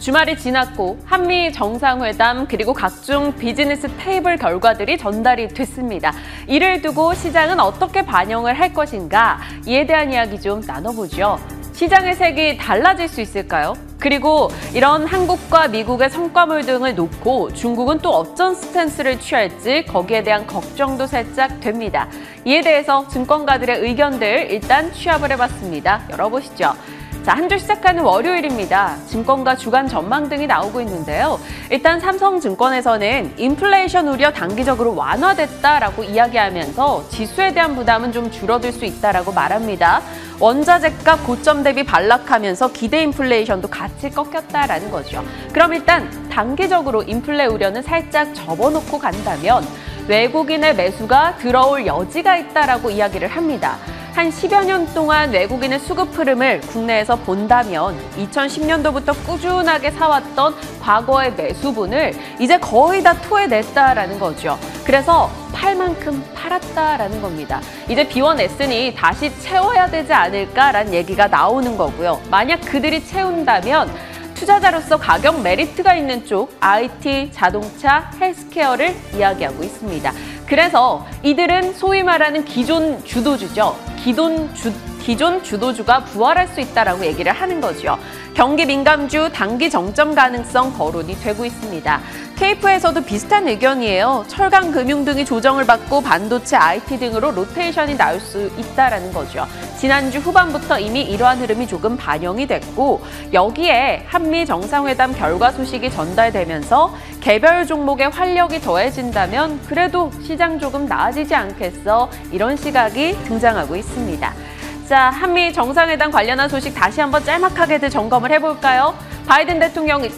주말이 지났고 한미 정상회담 그리고 각종 비즈니스 테이블 결과들이 전달이 됐습니다. 이를 두고 시장은 어떻게 반영을 할 것인가? 이에 대한 이야기 좀 나눠보죠. 시장의 색이 달라질 수 있을까요? 그리고 이런 한국과 미국의 성과물 등을 놓고 중국은 또 어떤 스탠스를 취할지 거기에 대한 걱정도 살짝 됩니다. 이에 대해서 증권가들의 의견들 일단 취합을 해봤습니다. 열어보시죠. 자, 한 주 시작하는 월요일입니다. 증권가 주간 전망 등이 나오고 있는데요. 일단 삼성증권에서는 인플레이션 우려 단기적으로 완화됐다라고 이야기하면서 지수에 대한 부담은 좀 줄어들 수 있다라고 말합니다. 원자재값 고점 대비 반락하면서 기대 인플레이션도 같이 꺾였다라는 거죠. 그럼 일단 단기적으로 인플레 우려는 살짝 접어놓고 간다면 외국인의 매수가 들어올 여지가 있다라고 이야기를 합니다. 한 10여 년 동안 외국인의 수급 흐름을 국내에서 본다면 2010년도부터 꾸준하게 사왔던 과거의 매수분을 이제 거의 다 토해냈다라는 거죠. 그래서 팔 만큼 팔았다라는 겁니다. 이제 비워냈으니 다시 채워야 되지 않을까라는 얘기가 나오는 거고요. 만약 그들이 채운다면 투자자로서 가격 메리트가 있는 쪽 IT, 자동차, 헬스케어를 이야기하고 있습니다. 그래서 이들은 소위 말하는 기존 주도주죠. 기존 주도주가 부활할 수 있다라고 얘기를 하는 거죠. 경기 민감주 단기 정점 가능성 거론이 되고 있습니다. KF에서도 비슷한 의견이에요. 철강, 금융 등이 조정을 받고 반도체, IT 등으로 로테이션이 나올 수 있다라는 거죠. 지난주 후반부터 이미 이러한 흐름이 조금 반영이 됐고 여기에 한미 정상회담 결과 소식이 전달되면서 개별 종목의 활력이 더해진다면 그래도 시장 조금 나아지지 않겠어? 이런 시각이 등장하고 있습니다. 자, 한미 정상회담 관련한 소식 다시 한번 짤막하게들 점검을 해볼까요? 바이든 대통령이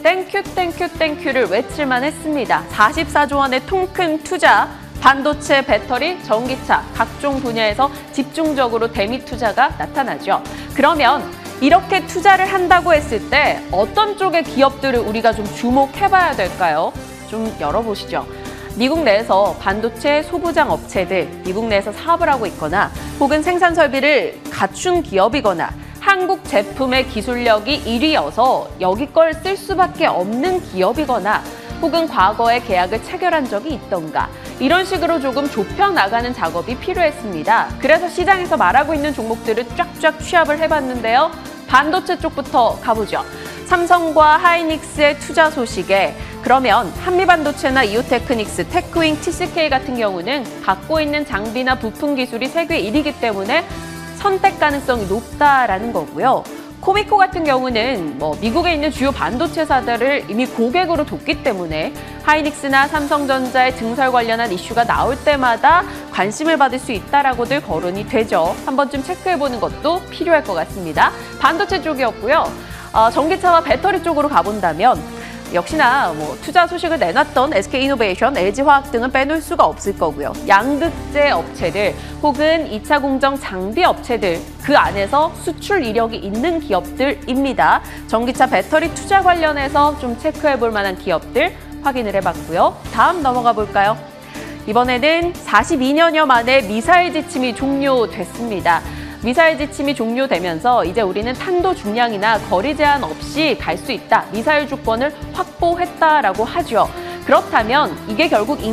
땡큐를 외칠만 했습니다. 44조 원의 통큰 투자, 반도체, 배터리, 전기차, 각종 분야에서 집중적으로 대미 투자가 나타나죠. 그러면 이렇게 투자를 한다고 했을 때 어떤 쪽의 기업들을 우리가 좀 주목해봐야 될까요? 좀 열어보시죠. 미국 내에서 반도체 소부장 업체들, 미국 내에서 사업을 하고 있거나 혹은 생산 설비를 갖춘 기업이거나 한국 제품의 기술력이 1위여서 여기 걸 쓸 수밖에 없는 기업이거나 혹은 과거에 계약을 체결한 적이 있던가 이런 식으로 조금 좁혀나가는 작업이 필요했습니다. 그래서 시장에서 말하고 있는 종목들을 쫙쫙 취합을 해봤는데요. 반도체 쪽부터 가보죠. 삼성과 하이닉스의 투자 소식에 그러면 한미반도체나 이오테크닉스, 테크윙, TCK 같은 경우는 갖고 있는 장비나 부품 기술이 세계 1위이기 때문에 선택 가능성이 높다라는 거고요. 코미코 같은 경우는 미국에 있는 주요 반도체사들을 이미 고객으로 뒀기 때문에 하이닉스나 삼성전자의 증설 관련한 이슈가 나올 때마다 관심을 받을 수 있다라고들 거론이 되죠. 한 번쯤 체크해보는 것도 필요할 것 같습니다. 반도체 쪽이었고요. 전기차와 배터리 쪽으로 가본다면 역시나 투자 소식을 내놨던 SK이노베이션, LG화학 등은 빼놓을 수가 없을 거고요. 양극재 업체들 혹은 2차 공정 장비 업체들 그 안에서 수출 이력이 있는 기업들입니다. 전기차 배터리 투자 관련해서 좀 체크해볼 만한 기업들 확인을 해봤고요. 다음 넘어가 볼까요? 이번에는 42년여 만에 미사일 지침이 종료됐습니다. 미사일 지침이 종료되면서 이제 우리는 탄도 중량이나 거리 제한 없이 갈 수 있다. 미사일 주권을 확보했다라고 하죠. 그렇다면 이게 결국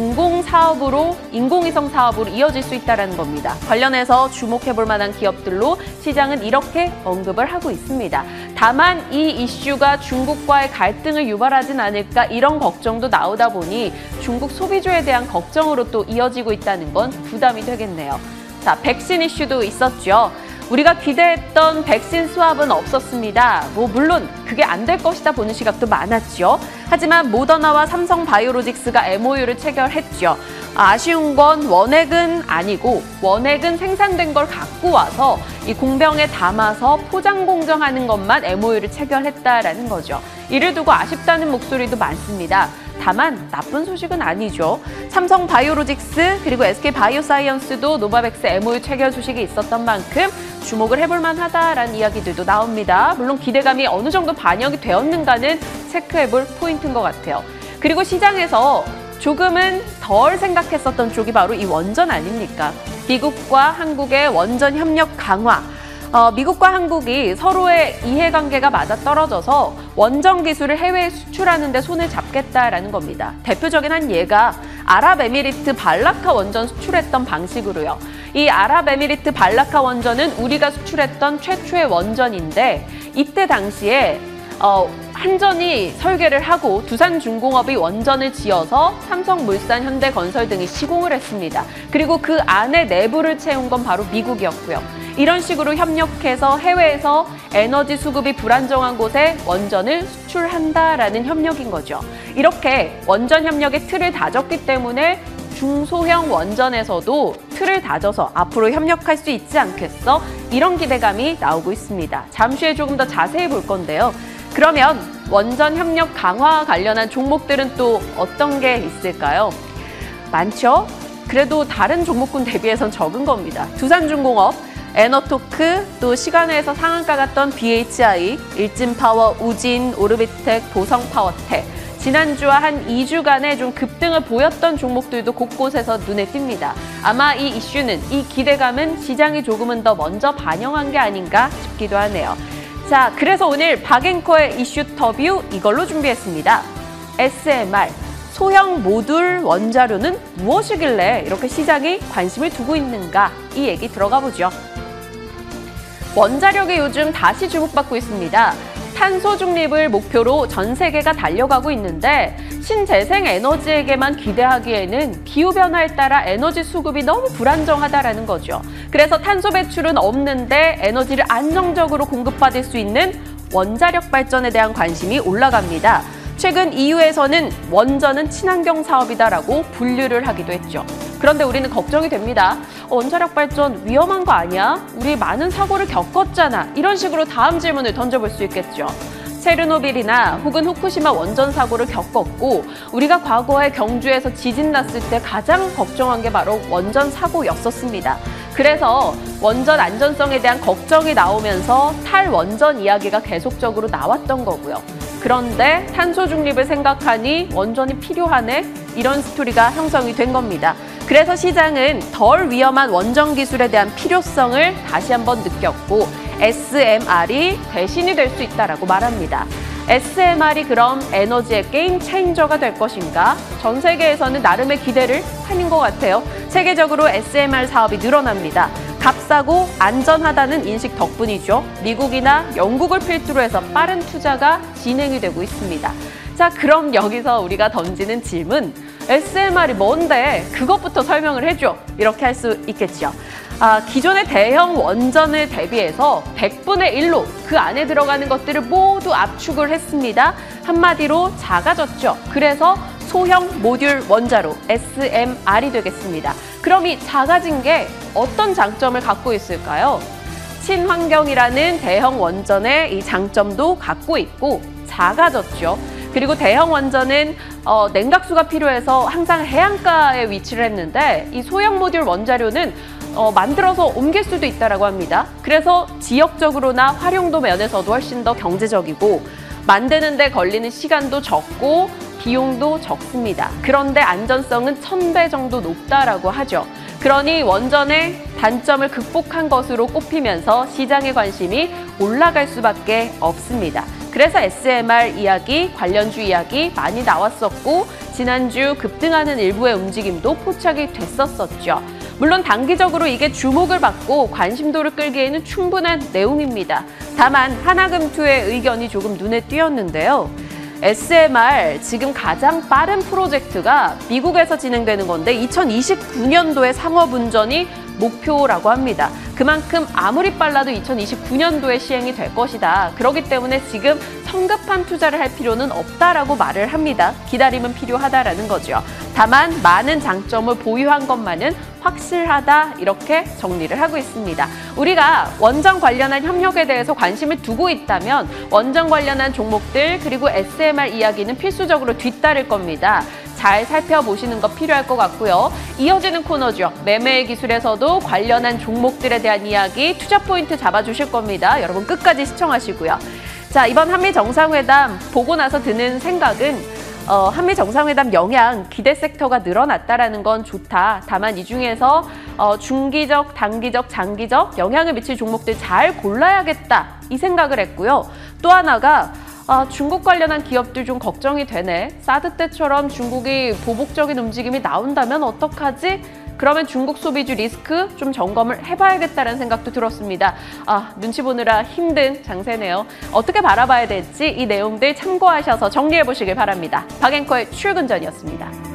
인공위성 사업으로 이어질 수 있다는 겁니다. 관련해서 주목해볼 만한 기업들로 시장은 이렇게 언급을 하고 있습니다. 다만 이 이슈가 중국과의 갈등을 유발하진 않을까 이런 걱정도 나오다 보니 중국 소비주에 대한 걱정으로 또 이어지고 있다는 건 부담이 되겠네요. 자, 백신 이슈도 있었죠. 우리가 기대했던 백신 수합은 없었습니다. 물론 그게 안 될 것이다 보는 시각도 많았죠. 하지만 모더나와 삼성바이오로직스가 MOU를 체결했죠. 아쉬운 건 원액은 아니고 원액은 생산된 걸 갖고 와서 이 공병에 담아서 포장 공정하는 것만 MOU를 체결했다라는 거죠. 이를 두고 아쉽다는 목소리도 많습니다. 다만 나쁜 소식은 아니죠. 삼성바이오로직스 그리고 SK바이오사이언스도 노바백스 MOU 체결 소식이 있었던 만큼 주목을 해볼 만하다라는 이야기들도 나옵니다. 물론 기대감이 어느 정도 반영이 되었는가는 체크해볼 포인트인 것 같아요. 그리고 시장에서 조금은 덜 생각했었던 쪽이 바로 이 원전 아닙니까? 미국과 한국의 원전 협력 강화. 미국과 한국이 서로의 이해관계가 맞아떨어져서 원전 기술을 해외에 수출하는 데 손을 잡겠다라는 겁니다. 대표적인 한 예가 아랍에미리트 발라카 원전 수출했던 방식으로요. 이 아랍에미리트 발라카 원전은 우리가 수출했던 최초의 원전인데 이때 당시에 한전이 설계를 하고 두산중공업이 원전을 지어서 삼성물산, 현대건설 등이 시공을 했습니다. 그리고 그 안에 내부를 채운 건 바로 미국이었고요. 이런 식으로 협력해서 해외에서 에너지 수급이 불안정한 곳에 원전을 수출한다라는 협력인 거죠. 이렇게 원전 협력의 틀을 다졌기 때문에 중소형 원전에서도 틀을 다져서 앞으로 협력할 수 있지 않겠어? 이런 기대감이 나오고 있습니다. 잠시 후에 조금 더 자세히 볼 건데요. 그러면 원전 협력 강화 관련한 종목들은 또 어떤 게 있을까요? 많죠? 그래도 다른 종목군 대비해선 적은 겁니다. 두산중공업, 에너토크, 또 시간외에서 상한가 갔던 BHI, 일진파워, 우진, 오르비텍, 보성파워텍. 지난주와 한 2주간의 좀 급등을 보였던 종목들도 곳곳에서 눈에 띕니다. 아마 이 이슈는, 이 기대감은 시장이 조금은 더 먼저 반영한 게 아닌가 싶기도 하네요. 자, 그래서 오늘 박앵커의 이슈터뷰 이걸로 준비했습니다. SMR, 소형 모듈 원자료는 무엇이길래 이렇게 시장이 관심을 두고 있는가? 이 얘기 들어가 보죠. 원자력이 요즘 다시 주목받고 있습니다. 탄소 중립을 목표로 전 세계가 달려가고 있는데 신재생 에너지에게만 기대하기에는 기후변화에 따라 에너지 수급이 너무 불안정하다라는 거죠. 그래서 탄소 배출은 없는데 에너지를 안정적으로 공급받을 수 있는 원자력 발전에 대한 관심이 올라갑니다. 최근 EU에서는 원전은 친환경 사업이다라고 분류를 하기도 했죠. 그런데 우리는 걱정이 됩니다. 원자력 발전 위험한 거 아니야? 우리 많은 사고를 겪었잖아. 이런 식으로 다음 질문을 던져볼 수 있겠죠. 체르노빌이나 혹은 후쿠시마 원전 사고를 겪었고 우리가 과거에 경주에서 지진 났을 때 가장 걱정한 게 바로 원전 사고였었습니다. 그래서 원전 안전성에 대한 걱정이 나오면서 탈원전 이야기가 계속적으로 나왔던 거고요. 그런데 탄소 중립을 생각하니 원전이 필요하네? 이런 스토리가 형성이 된 겁니다. 그래서 시장은 덜 위험한 원전 기술에 대한 필요성을 다시 한번 느꼈고 SMR이 대신이 될 수 있다라고 말합니다. SMR이 그럼 에너지의 게임 체인저가 될 것인가? 전 세계에서는 나름의 기대를 하는 것 같아요. 세계적으로 SMR 사업이 늘어납니다. 값싸고 안전하다는 인식 덕분이죠. 미국이나 영국을 필두로 해서 빠른 투자가 진행이 되고 있습니다. 자, 그럼 여기서 우리가 던지는 질문, SMR이 뭔데? 그것부터 설명을 해줘. 이렇게 할 수 있겠죠. 기존의 대형 원전을 대비해서 100분의 1로 그 안에 들어가는 것들을 모두 압축을 했습니다. 한마디로 작아졌죠. 그래서 소형 모듈 원자로 SMR이 되겠습니다. 그럼 이 작아진 게 어떤 장점을 갖고 있을까요? 친환경이라는 대형 원전의 이 장점도 갖고 있고 작아졌죠. 그리고 대형 원전은 냉각수가 필요해서 항상 해안가에 위치를 했는데 이 소형 모듈 원자료는 만들어서 옮길 수도 있다고 합니다. 그래서 지역적으로나 활용도 면에서도 훨씬 더 경제적이고 만드는 데 걸리는 시간도 적고 비용도 적습니다. 그런데 안전성은 1000배 정도 높다라고 하죠. 그러니 원전의 단점을 극복한 것으로 꼽히면서 시장의 관심이 올라갈 수밖에 없습니다. 그래서 SMR 이야기, 관련주 이야기 많이 나왔었고 지난주 급등하는 일부의 움직임도 포착이 됐었었죠. 물론 단기적으로 이게 주목을 받고 관심도를 끌기에는 충분한 내용입니다. 다만 하나금투의 의견이 조금 눈에 띄었는데요. SMR 지금 가장 빠른 프로젝트가 미국에서 진행되는 건데 2029년도에 상업운전이 목표라고 합니다. 그만큼 아무리 빨라도 2029년도에 시행이 될 것이다. 그렇기 때문에 지금 성급한 투자를 할 필요는 없다라고 말을 합니다. 기다림은 필요하다라는 거죠. 다만 많은 장점을 보유한 것만은 확실하다 이렇게 정리를 하고 있습니다. 우리가 원전 관련한 협력에 대해서 관심을 두고 있다면 원전 관련한 종목들 그리고 SMR 이야기는 필수적으로 뒤따를 겁니다. 잘 살펴보시는 거 필요할 것 같고요. 이어지는 코너죠. 매매 기술에서도 관련한 종목들에 대한 이야기, 투자 포인트 잡아주실 겁니다. 여러분 끝까지 시청하시고요. 자, 이번 한미 정상회담 보고 나서 드는 생각은 한미 정상회담 영향, 기대 섹터가 늘어났다라는 건 좋다. 다만 이 중에서 중기적, 단기적, 장기적 영향을 미칠 종목들 잘 골라야겠다 이 생각을 했고요. 또 하나가 중국 관련한 기업들 좀 걱정이 되네. 사드 때처럼 중국이 보복적인 움직임이 나온다면 어떡하지? 그러면 중국 소비주 리스크 좀 점검을 해봐야겠다는 생각도 들었습니다. 눈치 보느라 힘든 장세네요. 어떻게 바라봐야 될지 이 내용들 참고하셔서 정리해 보시길 바랍니다. 박앵커의 출근 전이었습니다.